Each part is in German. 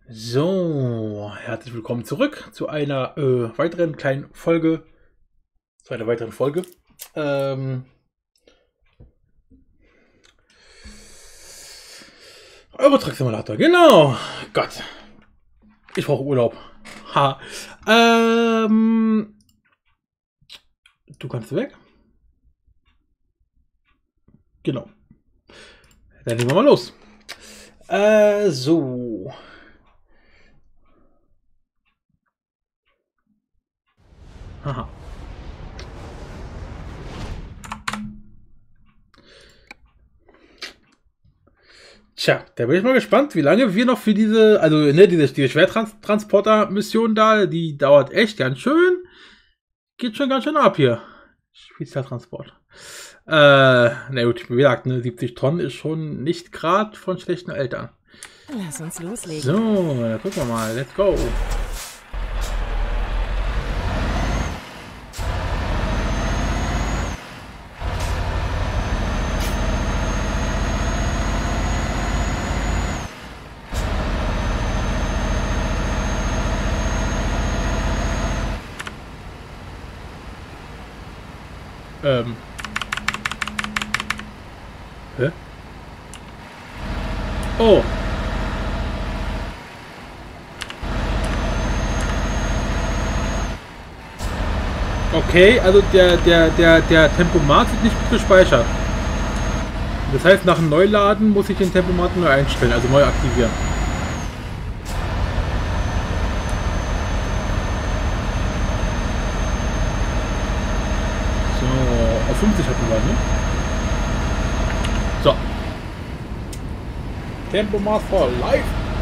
So, herzlich willkommen zurück zu einer weiteren kleinen Folge. Zu einer weiteren Folge. Eurotruck Simulator, genau. Gott. Ich brauche Urlaub. Ha. Du kannst weg. Genau. Dann legen wir mal los. So. Haha. Tja, da bin ich mal gespannt, wie lange wir noch für diese, also ne, diese Schwertransporter-Mission da, die dauert echt ganz schön. Geht schon ganz schön ab hier. Spezialtransport. Na gut, wie gesagt, ne, 70 Tonnen ist schon nicht gerade von schlechten Eltern. Lass uns loslegen. So, dann gucken wir mal. Let's go. Hä? Oh. Okay, also der Tempomat wird nicht gespeichert. Das heißt, nach dem Neuladen muss ich den Tempomat neu einstellen, also neu aktivieren. So, auf 50 hatten wir, ne? So. Tempomat for life.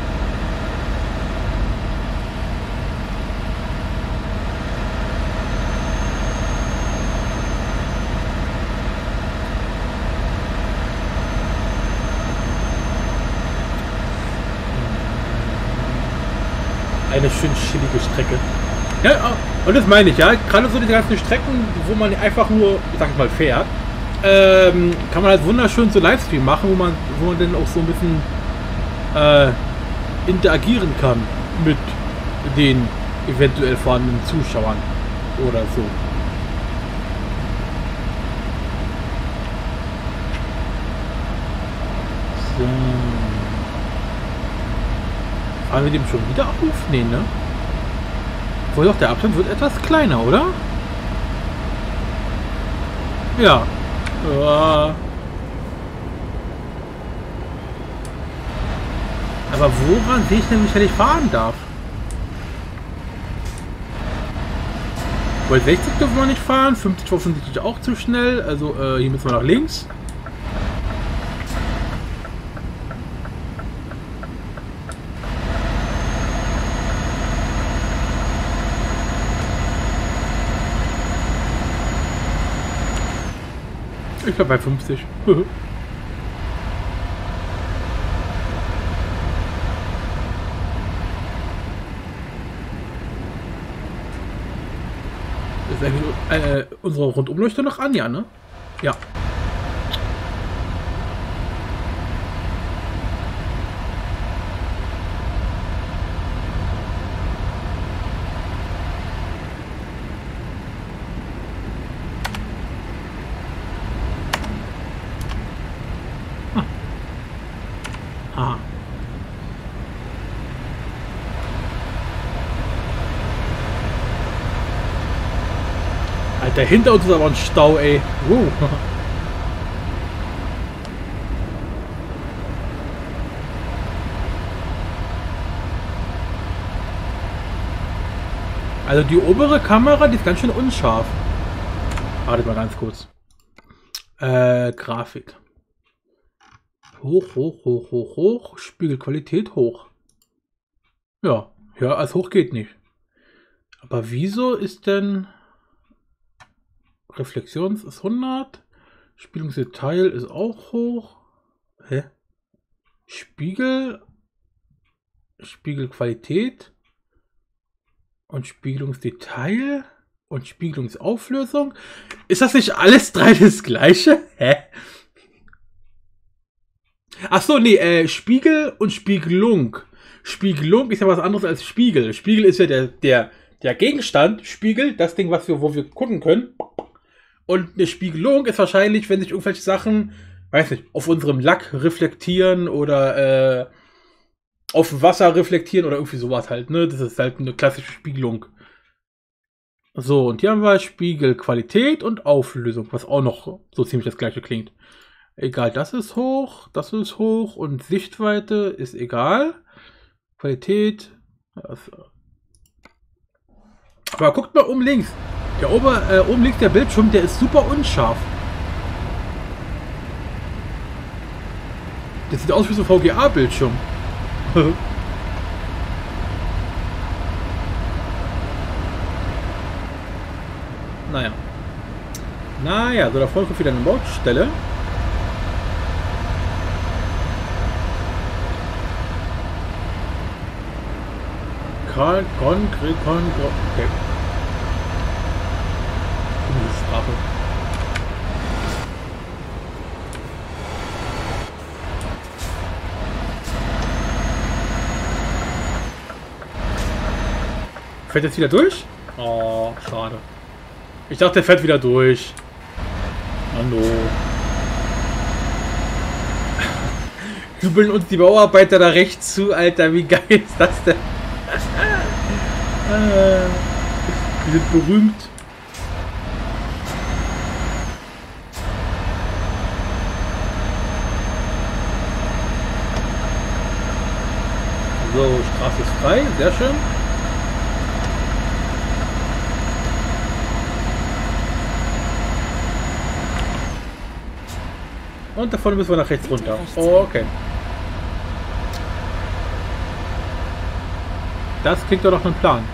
Eine schön chillige Strecke. Ja, und das meine ich, ja. Gerade so die ganzen Strecken, wo man einfach nur, sag ich mal, fährt, kann man halt wunderschön so Livestream machen, wo man dann auch so ein bisschen interagieren kann mit den eventuell vorhandenen Zuschauern oder so. So. Fahren wir dem schon wieder auf? Nee, ne? Wohl doch, der Abstand wird etwas kleiner, oder? Ja. Aber woran sehe ich denn, wie schnell ich fahren darf? Weil 60 dürfen wir nicht fahren, 50 offensichtlich auch zu schnell. Also hier müssen wir nach links. Ich glaube bei 50. Ist eigentlich unsere Rundumleuchtung noch an, ja, ne? Ja. Aha. Alter, hinter uns ist aber ein Stau, ey. Also die obere Kamera, die ist ganz schön unscharf. Wartet mal ganz kurz. Grafik. Hoch, hoch, hoch, hoch, hoch. Spiegelqualität hoch. Ja, ja, als hoch geht nicht. Aber wieso ist denn... Reflexions ist 100. Spiegelungsdetail ist auch hoch. Hä? Spiegelqualität und Spiegelungsdetail und Spiegelungsauflösung. Ist das nicht alles drei das gleiche? Hä? Ach so, nee, Spiegel und Spiegelung. Spiegelung ist ja was anderes als Spiegel. Spiegel ist ja der Gegenstand, Spiegel, das Ding, wo wir gucken können. Und eine Spiegelung ist wahrscheinlich, wenn sich irgendwelche Sachen, weiß nicht, auf unserem Lack reflektieren oder auf dem Wasser reflektieren oder irgendwie sowas halt, ne? Das ist halt eine klassische Spiegelung. So, und hier haben wir Spiegelqualität und Auflösung, was auch noch so ziemlich das gleiche klingt. Egal, das ist hoch und Sichtweite ist egal. Qualität. Aber guckt mal oben links. Oben links der Bildschirm, der ist super unscharf. Das sieht aus wie so ein VGA-Bildschirm. Naja, so da vorne kommt wieder eine Baustelle. Okay. Sprache. Fährt jetzt wieder durch? Oh, schade. Ich dachte, der fährt wieder durch. Hallo. Jubeln uns die Bauarbeiter da rechts zu, Alter. Wie geil ist das denn? Die sind berühmt. So, Straße ist frei. Sehr schön. Und da vorne müssen wir nach rechts runter. Oh, okay. Das klingt doch nach einem Plan.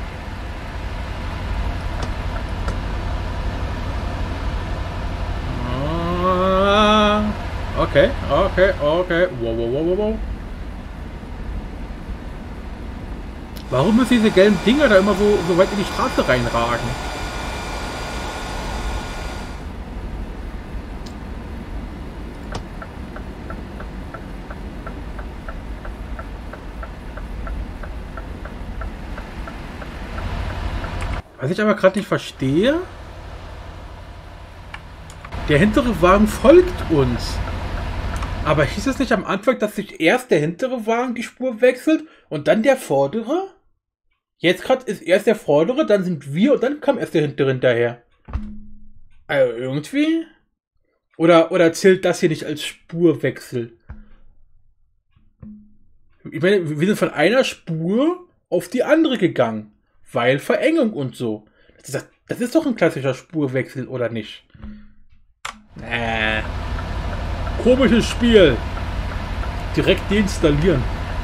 Okay. Wow. Warum müssen diese gelben Dinger da immer so weit in die Straße reinragen? Was ich aber gerade nicht verstehe, der hintere Wagen folgt uns. Aber hieß es nicht am Anfang, dass sich erst der hintere Wagen die Spur wechselt und dann der vordere? Jetzt gerade ist erst der vordere, dann sind wir und dann kam erst der hintere hinterher. Also irgendwie? Oder zählt das hier nicht als Spurwechsel? Ich meine, wir sind von einer Spur auf die andere gegangen. Weil Verengung und so. Das ist doch ein klassischer Spurwechsel, oder nicht? Komisches Spiel. Direkt deinstallieren.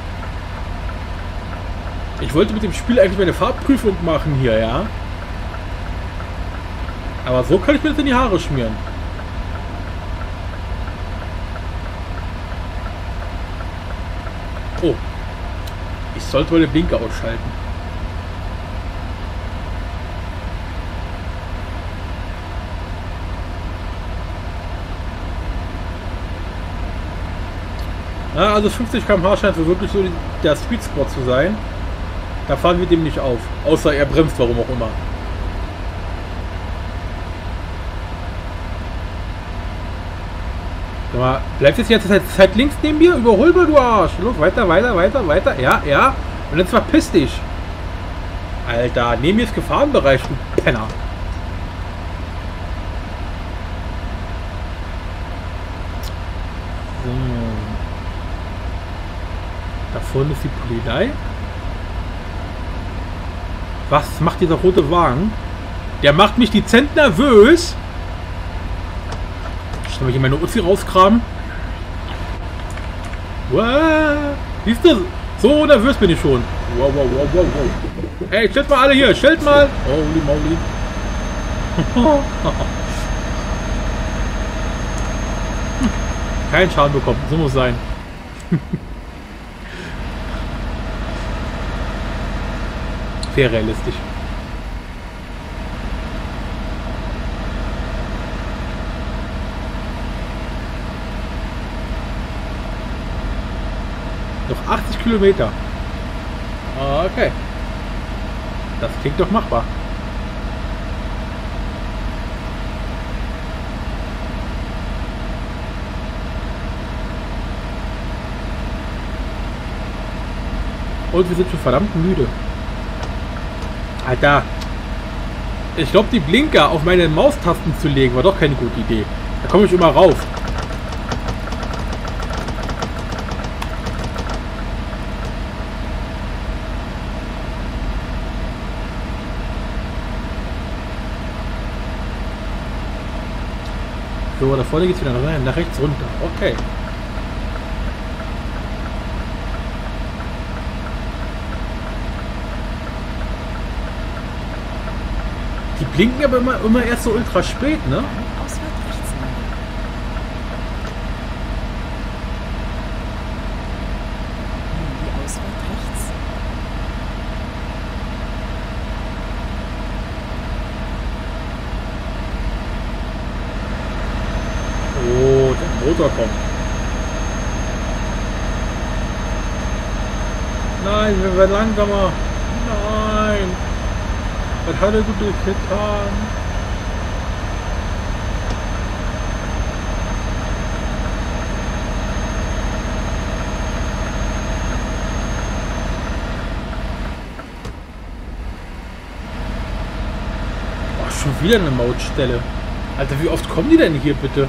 Ich wollte mit dem Spiel eigentlich meine Fahrprüfung machen hier, ja? Aber so kann ich mir das in die Haare schmieren. Oh. Ich sollte mal den Blinker ausschalten. Ja, also 50 km/h scheint so wirklich so der Sweet Spot zu sein. Da fahren wir dem nicht auf. Außer er bremst, warum auch immer. Sag mal, bleibst jetzt Zeit links neben mir? Überhol mal, du Arsch. Los, weiter. Ja. Und jetzt verpiss dich. Alter, neben mir ist Gefahrenbereich, du Penner. So. Da vorne ist die Polizei. Was macht dieser rote Wagen? Der macht mich dezent nervös. Soll ich hier meine Uzi rauskramen? Wow. Siehst du? So nervös bin ich schon. Wow. Ey, stellt mal alle hier. Stellt mal. Holy moly. Kein Schaden bekommen. So muss sein. Sehr realistisch. Noch 80 Kilometer. Okay. Das klingt doch machbar. Und wir sind schon verdammt müde. Alter. Ich glaube, die Blinker auf meine Maustasten zu legen, war doch keine gute Idee. Da komme ich immer rauf. So, da vorne geht es wieder nach rechts runter. Okay. Die blinken aber immer erst so ultra spät, ne? Ausfahrt rechts nehmen. Nimm die Ausfahrt rechts. Oh, der Motor kommt. Nein, wir werden langsamer. Nein. Was hat er gut getan? Oh, schon wieder eine Mautstelle. Alter, wie oft kommen die denn hier bitte?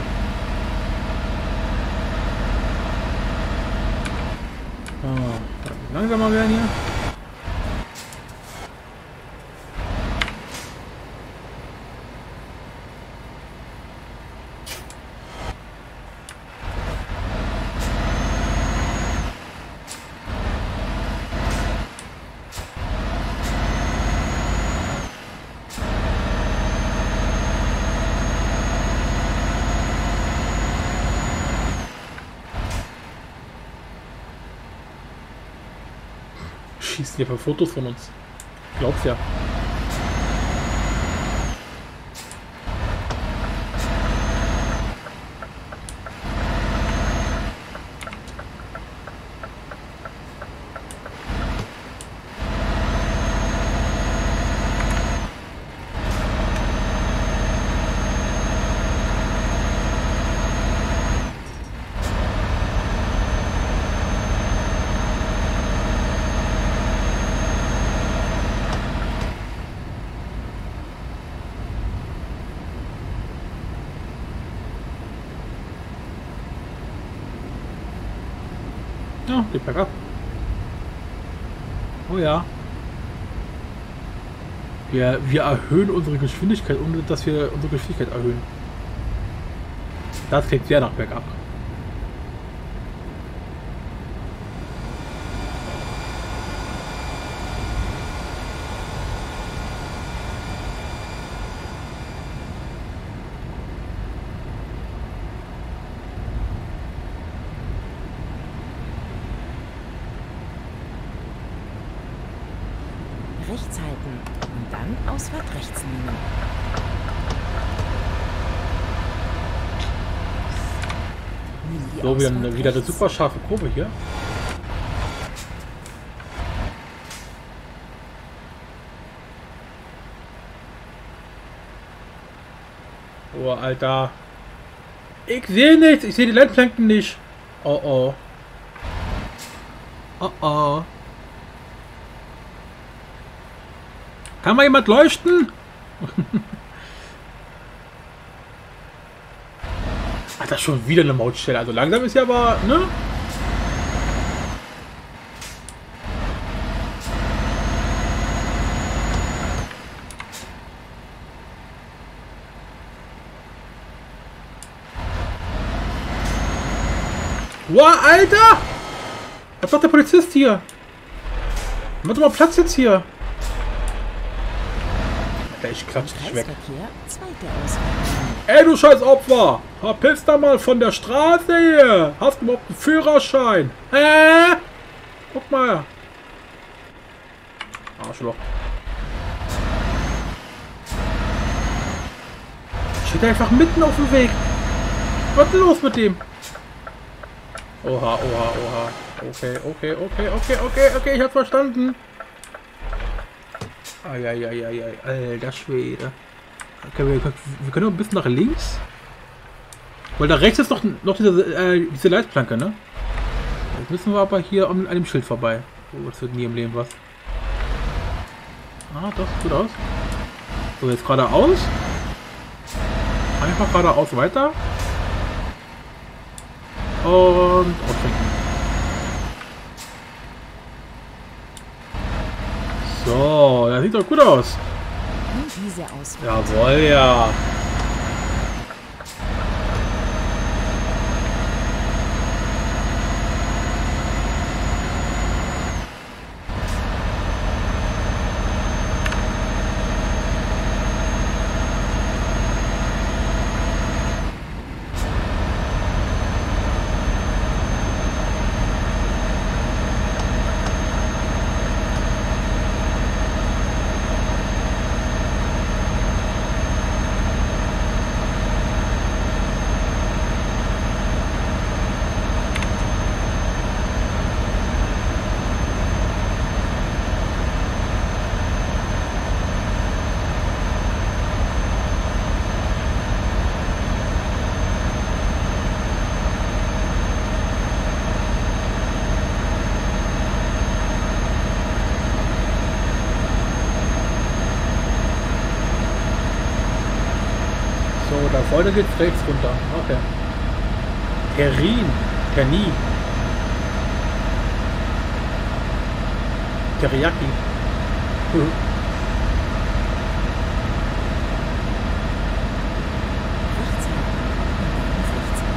Oh, langsamer werden hier. Schießen hier paar Fotos von uns. Glaub's ja. Ja, geht bergab. Oh ja. Wir erhöhen unsere Geschwindigkeit, ohne dass wir unsere Geschwindigkeit erhöhen. Das klingt sehr nach bergab. Rechts halten und dann Ausfahrt rechts nehmen. Nimm die So, Ausfahrt wieder eine rechts. super scharfe Kurve hier. Oh, Alter. Ich sehe nichts. Ich sehe die Leitplanken nicht. Oh, oh. Oh, oh. Kann mal jemand leuchten? Alter, schon wieder eine Mautstelle. Also langsam ist ja aber, ne? Wow, Alter! Was macht der Polizist hier? Mach doch mal Platz jetzt hier. Alter, ich klatsch dich weg. Kreisverkehr, zweite Ausfahrt. Ey, du scheiß Opfer! Verpiss da mal von der Straße hier! Hast du überhaupt einen Führerschein? Guck mal! Arschloch. Steht einfach mitten auf dem Weg. Was ist denn los mit dem? Oha, oha, oha. Okay, ich hab's verstanden. Eieieiei, alter Schwede. Okay, wir können noch ein bisschen nach links. Weil da rechts ist noch diese Leitplanke, ne? Jetzt müssen wir aber hier an dem Schild vorbei. Oh, das wird nie im Leben was. Ah, das sieht gut aus. So, jetzt geradeaus. Einfach geradeaus weiter. Und ausschwenken. So, das sieht doch gut aus. Und diese Ausfahrt. Jawohl, ja. So, da vorne geht's rechts runter. Okay. Terni. Teriyaki. Rechts halten und dann rechts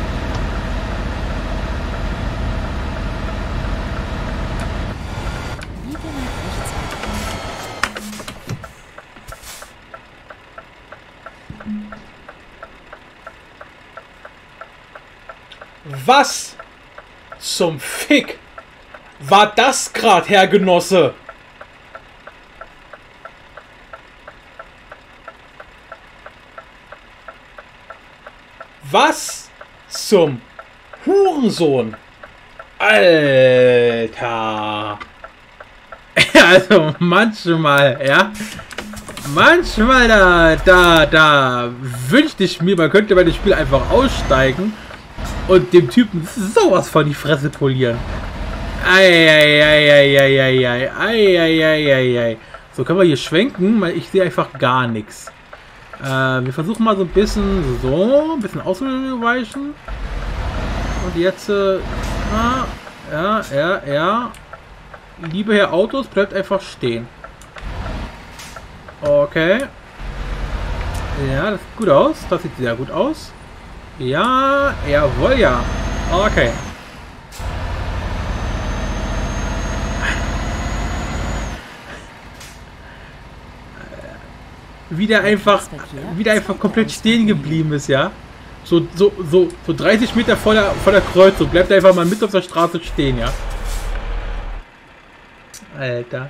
halten. Biege nach rechts halten. Was zum Fick war das gerade, Herr Genosse? Was zum Hurensohn? Alter. Also manchmal, ja. Manchmal da wünschte ich mir, man könnte bei dem Spiel einfach aussteigen und dem Typen sowas von die Fresse polieren. Eieieiei. So, können wir hier schwenken, weil ich sehe einfach gar nichts. Wir versuchen mal so ein bisschen auszuweichen. Und jetzt, ja. Liebe Herr Autos, bleibt einfach stehen. Okay. Ja, das sieht gut aus. Das sieht sehr gut aus. Ja, jawohl, ja. Okay. Wieder einfach komplett stehen geblieben ist, ja. So 30 Meter vor der Kreuzung. Bleibt einfach mal mit auf der Straße stehen, ja. Alter.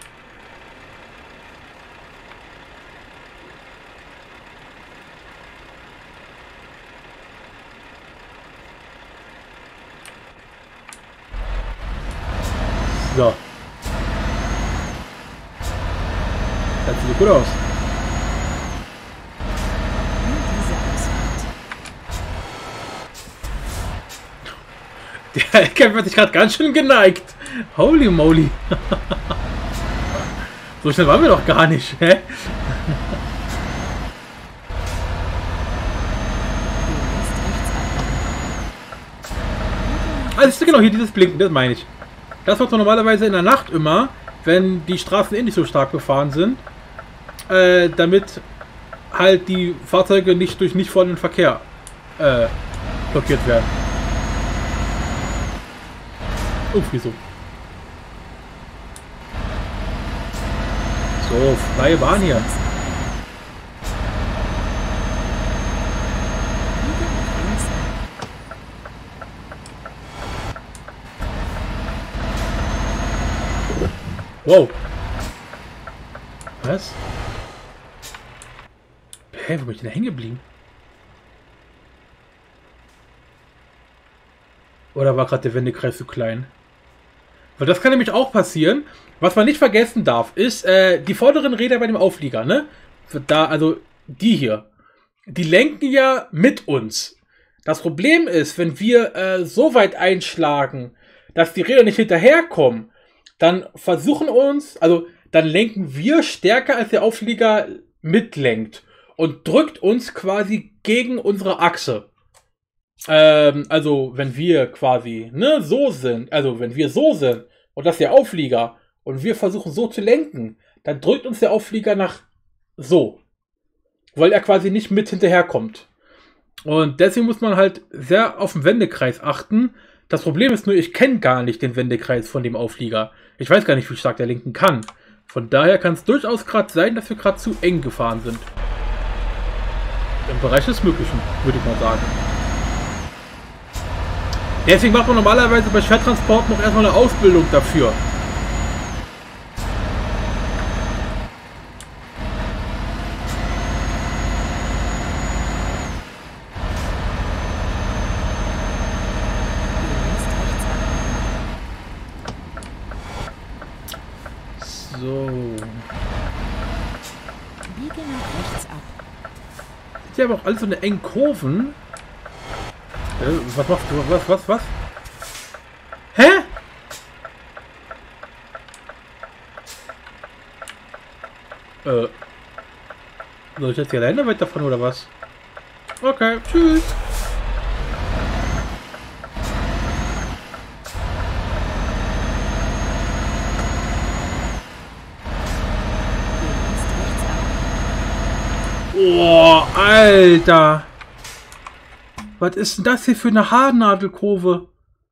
So. Das sieht gut aus. Und diese Ausfahrt. Der Kämpfer hat sich gerade ganz schön geneigt. Holy moly. So schnell waren wir doch gar nicht, hä? Also genau, hier dieses Blinken, das meine ich. Das macht man normalerweise in der Nacht immer, wenn die Straßen nicht so stark befahren sind, damit halt die Fahrzeuge nicht durch nicht vorhandenen Verkehr blockiert werden. Uff, wieso? So, freie Bahn hier. Biege nach links ab. Wow. Was? Hä, wo bin ich denn hängen geblieben? Oder war gerade der Wendekreis zu klein? Weil das kann nämlich auch passieren. Was man nicht vergessen darf, ist, die vorderen Räder bei dem Auflieger, ne? Da, also die hier. Die lenken ja mit uns. Das Problem ist, wenn wir so weit einschlagen, dass die Räder nicht hinterherkommen, dann versuchen uns, also dann lenken wir stärker, als der Auflieger mitlenkt und drückt uns quasi gegen unsere Achse. Also wenn wir quasi so sind, also wenn wir so sind und das ist der Auflieger und wir versuchen so zu lenken, dann drückt uns der Auflieger nach so, weil er quasi nicht mit hinterherkommt. Und deswegen muss man halt sehr auf den Wendekreis achten. Das Problem ist nur, ich kenne gar nicht den Wendekreis von dem Auflieger. Ich weiß gar nicht, wie stark der lenken kann. Von daher kann es durchaus gerade sein, dass wir gerade zu eng gefahren sind. Im Bereich des Möglichen, würde ich mal sagen. Deswegen macht man normalerweise bei Schwertransport noch erstmal eine Ausbildung dafür. So. Biege nach rechts ab. Ist ja aber auch alles so eine engen Kurven. Was machst du? Was? Hä? Soll ich jetzt hier alleine weiterfahren oder was? Okay, tschüss. Oh, Alter. Was ist denn das hier für eine Haarnadelkurve?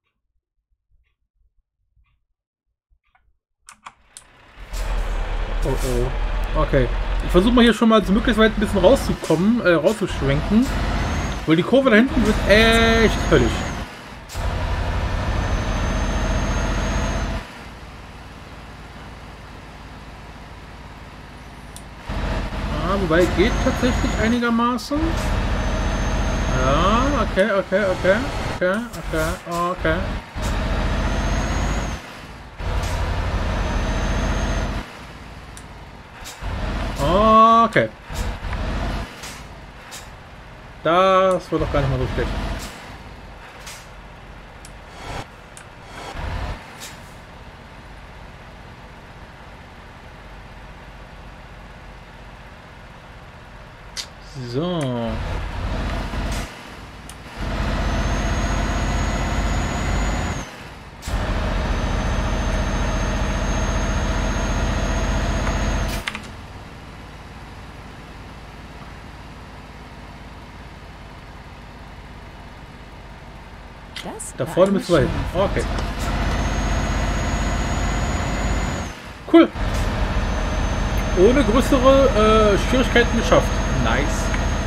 Oh, oh. Okay. Ich versuche mal hier schon mal so möglichst weit ein bisschen rauszukommen, rauszuschwenken. Weil die Kurve da hinten wird echt höllisch. Wobei geht tatsächlich einigermaßen. Ja, okay. Okay. Das wird doch gar nicht mal so schlecht. So. Da vorne müssen wir hin. Okay. Cool. Ohne größere Schwierigkeiten geschafft. Nice.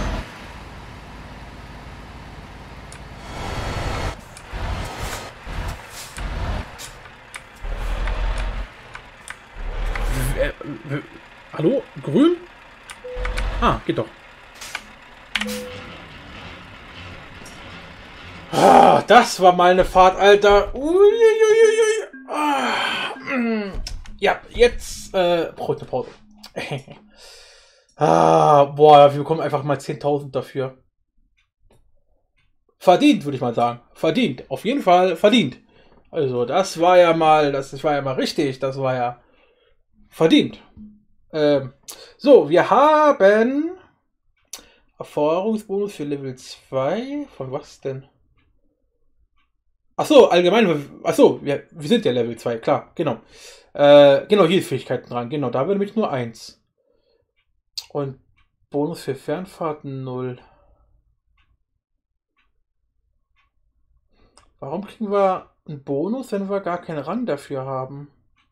Hallo? Grün? Ah, geht doch. Ah, das war mal eine Fahrt, Alter. Uiuiuiui. Ja, jetzt Pause. Boah, wir bekommen einfach mal 10.000 dafür. Verdient, würde ich mal sagen. Verdient. Auf jeden Fall verdient. Also, das war ja mal richtig. Das war ja verdient. So, wir haben Erfahrungsbonus für Level 2. Von was denn? Achso, allgemein. Achso, wir sind ja Level 2, klar, genau. Genau, hier Fähigkeiten dran. Genau, da wäre nämlich nur 1. Und Bonus für Fernfahrten 0. Warum kriegen wir einen Bonus, wenn wir gar keinen Rang dafür haben?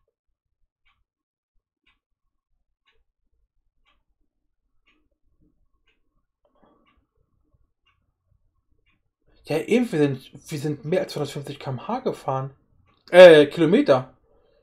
Ja, eben, wir sind mehr als 250 km/h gefahren. Kilometer.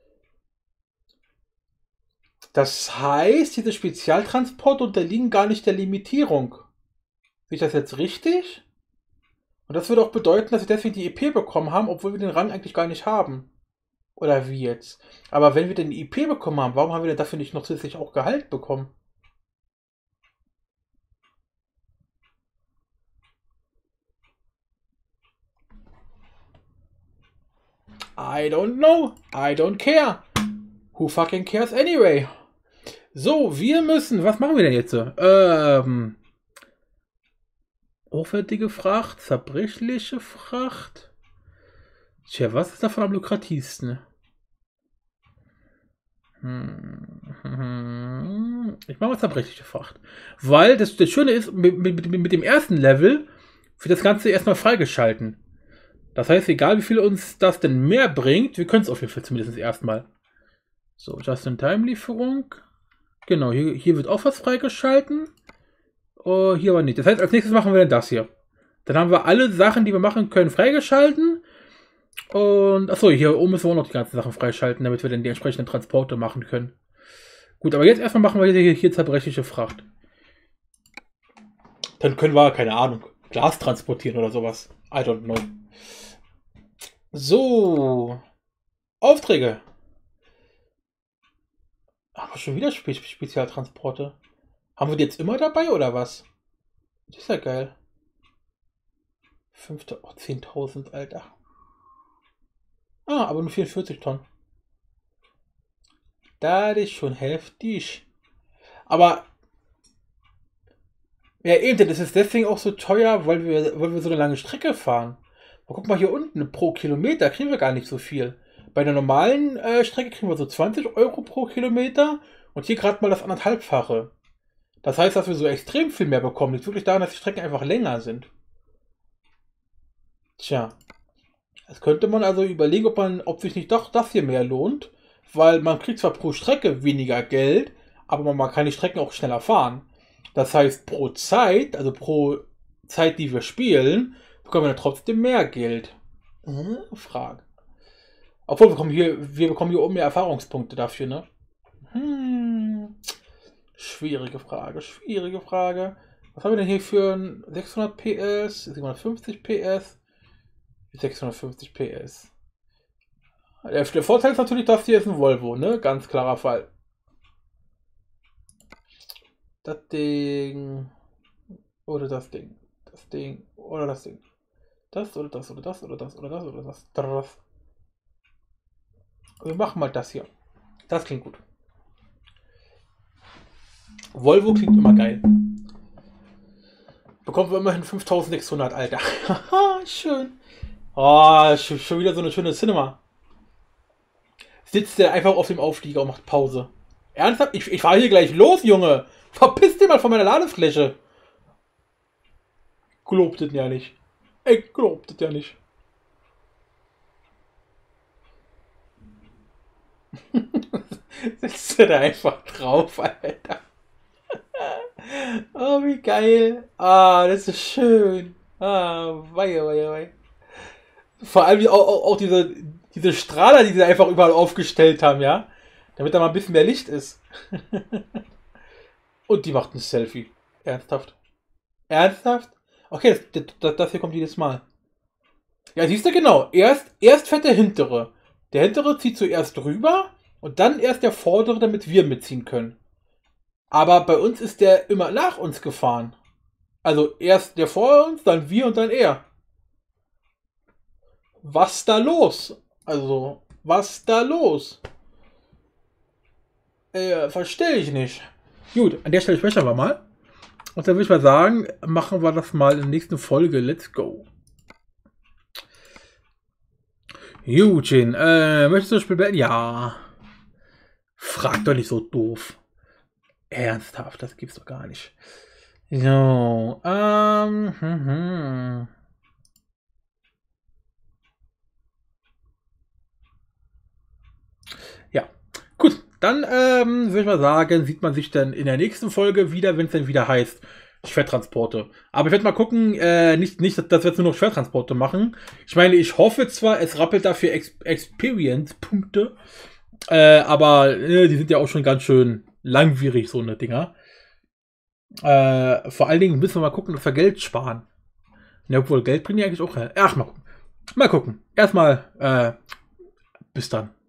Das heißt, diese Spezialtransporte unterliegen gar nicht der Limitierung. Sehe ich das jetzt richtig? Und das würde auch bedeuten, dass wir deswegen die EP bekommen haben, obwohl wir den Rang eigentlich gar nicht haben. Oder wie jetzt? Aber wenn wir denn die IP bekommen haben, warum haben wir denn dafür nicht noch zusätzlich auch Gehalt bekommen? I don't know. I don't care. Who fucking cares anyway? So, wir müssen. Was machen wir denn jetzt? Hochwertige Fracht, zerbrechliche Fracht. Tja, was ist davon am lukrativsten? Ich mache mal zerbrechliche Fracht. Weil das Schöne ist, mit dem ersten Level wird das Ganze erstmal freigeschalten. Das heißt, egal wie viel uns das denn mehr bringt, wir können es auf jeden Fall zumindest erstmal. So, Just-in-Time-Lieferung. Genau, hier wird auch was freigeschalten. Oh, hier aber nicht. Das heißt, als nächstes machen wir dann das hier. Dann haben wir alle Sachen, die wir machen können, freigeschalten. Und, achso, hier oben müssen wir auch noch die ganzen Sachen freischalten, damit wir dann die entsprechenden Transporte machen können. Gut, aber jetzt erstmal machen wir hier zerbrechliche Fracht. Dann können wir, keine Ahnung, Glas transportieren oder sowas. I don't know. So. Aufträge. Aber schon wieder Spezialtransporte. Haben wir die jetzt immer dabei oder was? Das ist ja geil. 10.000, Alter. Ah, aber nur 44 Tonnen. Das ist schon heftig. Aber ja, eben, das ist deswegen auch so teuer, weil wir so eine lange Strecke fahren. Aber guck mal hier unten, pro Kilometer kriegen wir gar nicht so viel. Bei der normalen Strecke kriegen wir so 20 Euro pro Kilometer und hier gerade mal das 1,5-fache. Das heißt, dass wir so extrem viel mehr bekommen. Liegt wirklich daran, dass die Strecken einfach länger sind. Tja. Jetzt könnte man also überlegen, ob sich nicht doch das hier mehr lohnt. Weil man kriegt zwar pro Strecke weniger Geld, aber man kann die Strecken auch schneller fahren. Das heißt, pro Zeit, also pro Zeit, die wir spielen, bekommen wir dann trotzdem mehr Geld. Frage. Obwohl, wir bekommen hier oben mehr Erfahrungspunkte dafür, ne? Schwierige Frage. Was haben wir denn hier für 600 PS, 750 PS, 650 PS? Der Vorteil ist natürlich, das hier ist ein Volvo, ne? Ganz klarer Fall. Das Ding. Oder das Ding. Das Ding. Oder das Ding. Das oder das oder das oder das oder das oder das. Wir machen mal das hier. Das klingt gut. Volvo klingt immer geil. Bekommen wir immerhin 5.600, Alter. Haha, schön. Oh, schon wieder so eine schöne Cinema. Sitzt der einfach auf dem Auflieger und macht Pause. Ernsthaft? Ich fahre hier gleich los, Junge. Verpiss dich mal von meiner Ladefläche. Glaubt es ja nicht. Ich glaubt es ja nicht. Sitzt du da einfach drauf, Alter. Oh, wie geil. Ah, das ist schön. Ah, wei. Vor allem auch diese Strahler, die sie einfach überall aufgestellt haben, ja? Damit da mal ein bisschen mehr Licht ist. Und die macht ein Selfie. Ernsthaft? Ernsthaft? Okay, das hier kommt jedes Mal. Ja, siehst du genau. Erst fährt der hintere. Der hintere zieht zuerst rüber und dann erst der vordere, damit wir mitziehen können. Aber bei uns ist der immer nach uns gefahren. Also erst der vor uns, dann wir und dann er. Was da los? Also, was da los? Verstehe ich nicht. Gut, an der Stelle sprechen wir mal. Und dann würde ich mal sagen, machen wir das mal in der nächsten Folge. Let's go. Eugene, möchtest du das Spiel beenden? Ja. Frag doch nicht so doof. Ernsthaft, das gibt's doch gar nicht. So, Ja, gut. Dann würde ich mal sagen, sieht man sich dann in der nächsten Folge wieder, wenn es dann wieder heißt Schwertransporte. Aber ich werde mal gucken, nicht, dass wir jetzt nur noch Schwertransporte machen. Ich meine, ich hoffe zwar, es rappelt dafür Experience-Punkte, aber die sind ja auch schon ganz schön langwierig, so eine Dinger. Vor allen Dingen müssen wir mal gucken, dass wir Geld sparen. Ja, obwohl, Geld bringen die eigentlich auch. Ach, mal gucken. Erstmal, bis dann.